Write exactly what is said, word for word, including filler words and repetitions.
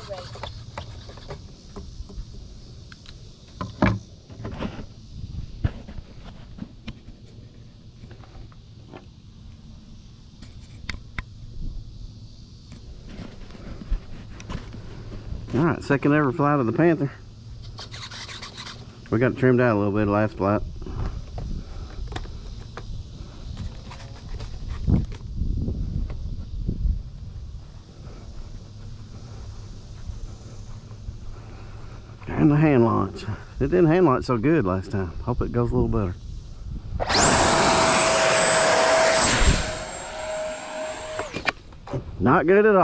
All right, second ever flight of the Panther. We got it trimmed out a little bit last flight. And the hand launch. It didn't hand launch so good last time. Hope it goes a little better. Not good at all.